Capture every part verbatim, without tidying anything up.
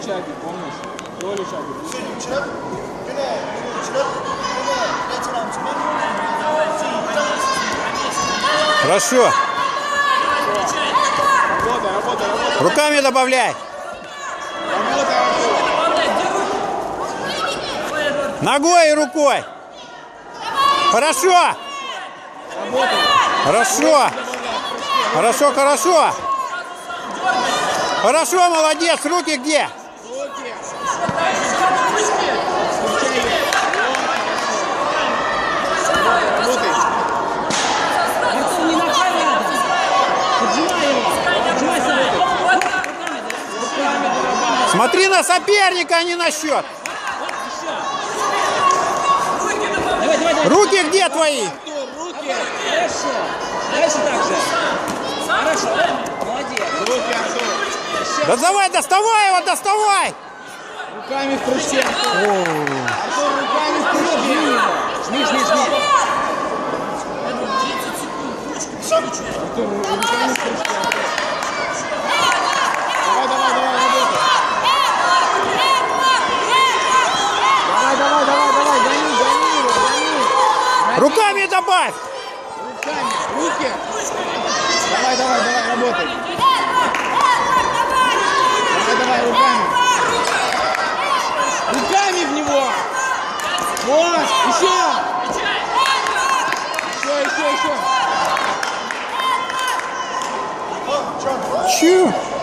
Чаки, помнишь? Роли Чаки. Хорошо. Работай, работай, работай. Руками добавляй. Работай, работай. Ногой и рукой. Хорошо. Работай. Хорошо. Хорошо, хорошо. Хорошо, молодец. Руки где? Руки. Работай. Не махай рядом. Поджимай его. Поджимай собой. Смотри на соперника, а не на счет. Давай, давай, давай. Руки где твои? Руки. Хорошо. Дальше так же. Хорошо. Молодец. Руки, Артур. Да давай, доставай его, доставай. Руками в кружке. Артур, руками в кружке. Жми, жми, жми. Артур, руками в кружке. Давай, давай, давай, работай. Давай, давай, давай, давай, гони, гони его, гони. Руками добавь. Руками, руки. Давай, давай, давай, работай. Давай, давай, руками. Руками в него. Вот, еще. Еще, еще, еще. Чу.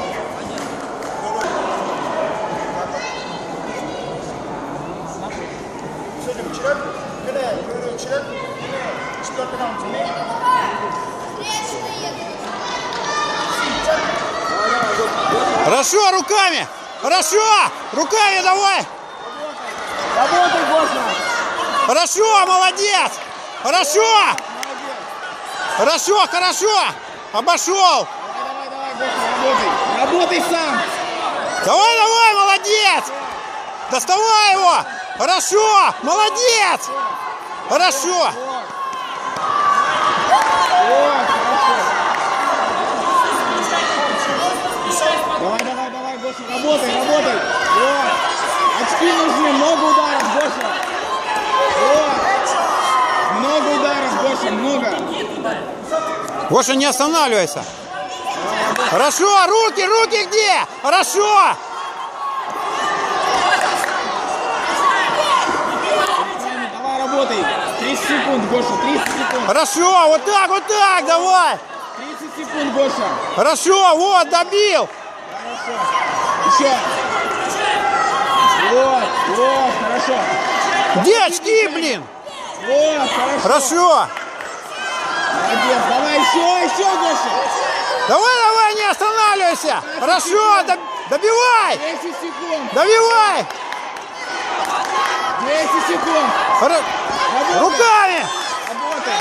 Хорошо, руками. Хорошо. Руками давай. Работай, Гоша. Хорошо, молодец. Хорошо. Хорошо, хорошо. Обошел. Давай, давай, давай, Гоша, работай. Работай сам. Давай, давай, молодец. Доставай его. Хорошо, молодец. Хорошо. Вот, хорошо. Давай, давай, давай, Гоша, работай, работай. Вот. Очки нужны, много ударов, Гоша. Вот. Много ударов, Гоша, много. Гоша, не останавливайся. Хорошо, руки, руки где? Хорошо. Давай, работай. тридцать секунд, Гоша, тридцать секунд. Хорошо, вот так, вот так, давай. тридцать секунд, Гоша. Хорошо, вот, добил. Хорошо. Еще. Вот, вот, хорошо. Где очки, блин? Вот, хорошо. Хорошо. Молодец, давай еще, еще, Гоша. Давай, давай, не останавливайся. Хорошо, доб- добивай. десять секунд. Добивай. десять секунд. Хоро- Работай. Руками. Работай.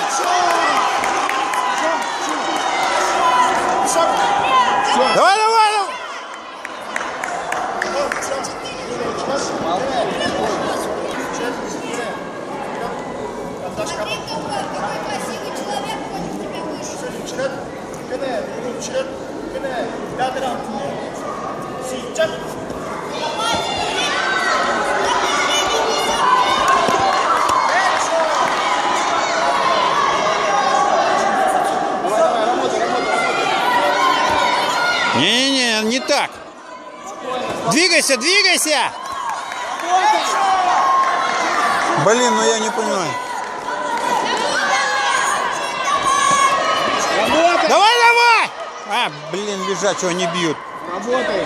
Давай, давай, давай. Смотри, какой, какой красивый человек против тебя вышел. Не-не-не, не так. Двигайся, двигайся. Блин, ну я не понимаю. Работай. Давай, давай. А, блин, лежат, чего не бьют. Работай. Давай,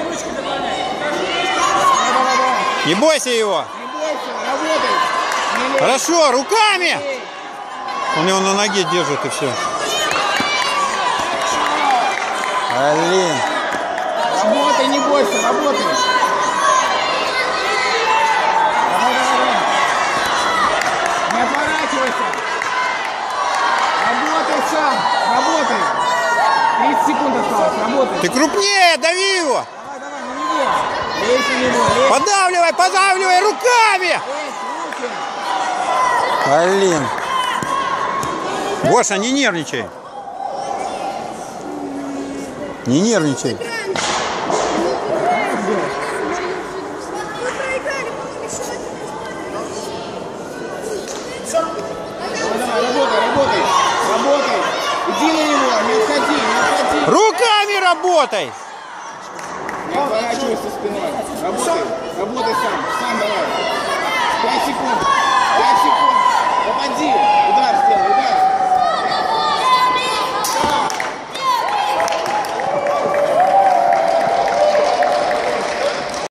давай, давай. Не бойся его. Не бойся, работай. Не лезь. Хорошо, руками. Он его на ноге держит и все. Блин. Работай, не бойся, работай. Давай, давай, давай. Не отворачивайся. Работай сам, работай. тридцать секунд осталось, работай. Ты крупнее, дави его. Давай, давай, на него. Лезь на него, лезь. Подавливай, подавливай руками. Лезь, руки. Блин. Гоша, не нервничай. Не нервничай. Давай, давай, работай, работай. Работай. Иди на него, не отходи, не отходи. Руками работай! Не отворачивайся спиной. Работай, работай сам, сам давай. Пять секунд, пять секунд. Попади, удар в стену.